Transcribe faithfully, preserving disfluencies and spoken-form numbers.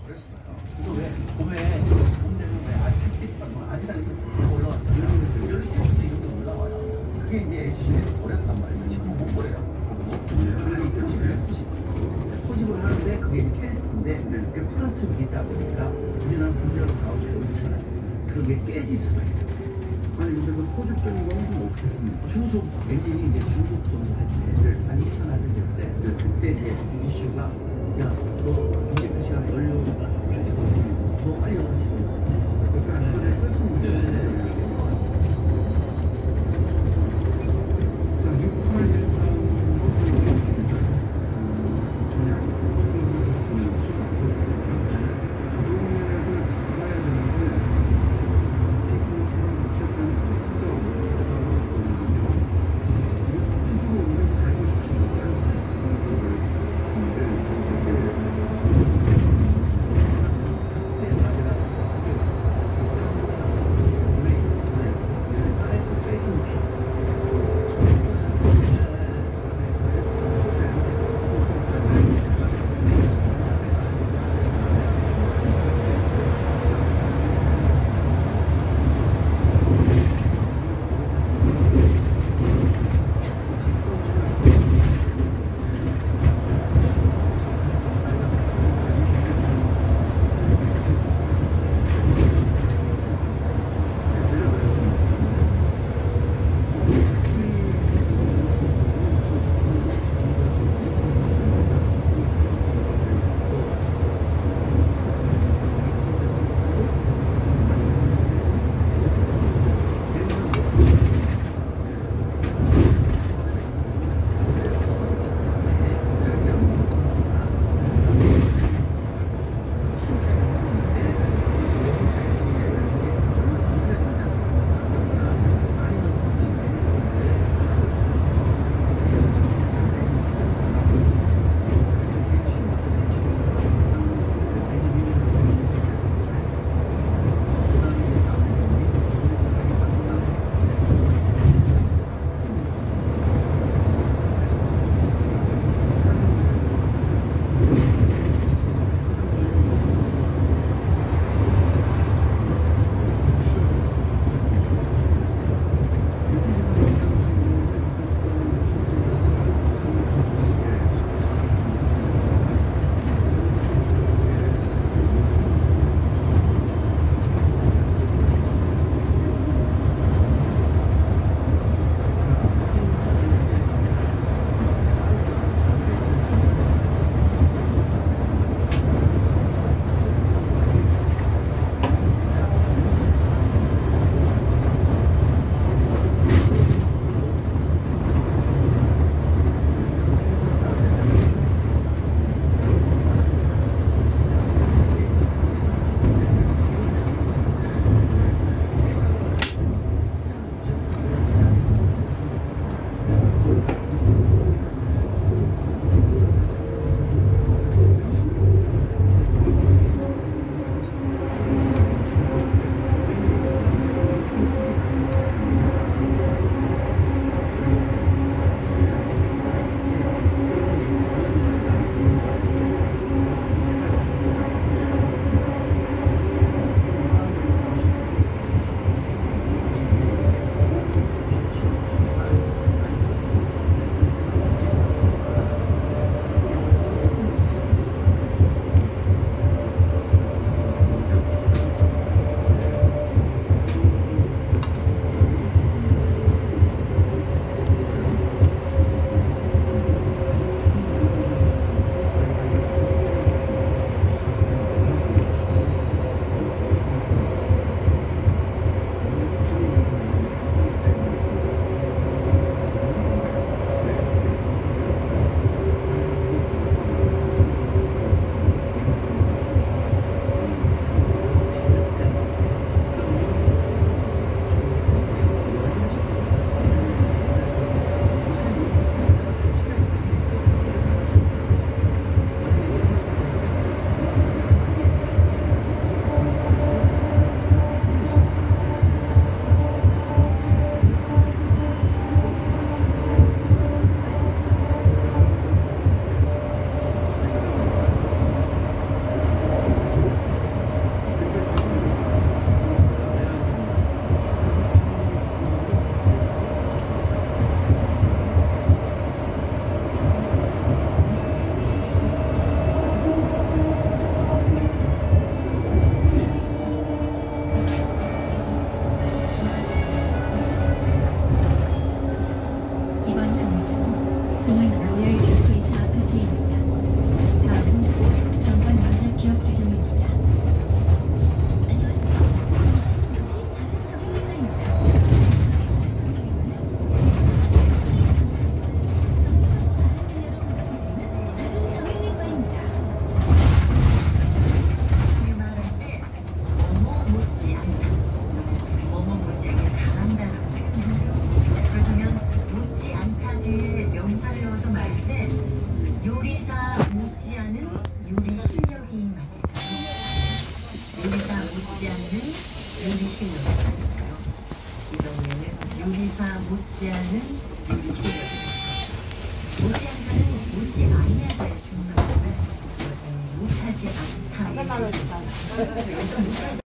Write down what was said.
버렸어요. 그거 왜 봄에 봄 되면 왜 아직 뭐 아직까지 올라왔어. 이런 이런 게 이런 게 올라와요. 그게 이제 에이치씨에 버렸단 말이에요. 지금 못 버려요. 그래서 표식을 포식을 하는데 그게 이제 캐스트인데 그게 플라스틱이 있다 보니까 우리나라 분명히 가운데 놓잖아요. 그게 깨질 수가 있어요. 아니 근데 그 포집적인 거는 좀 어떻게 씁니까? 중속 엔진이 이제 중속 도는 할때 한 이천 하드 될 때 그때 이제 이슈가 야너 이제 그 시간에 연료 줄이고 너 빨리 오시고 그러니까 안전에 쓸 수 있는 네. 자, 육팔 못지않는 요리 실력이거든요. 이동네는 요리사 못지않은 요리 실력입니다. 못지않다는 못지 아니하다의 중간인데 못하지 않다.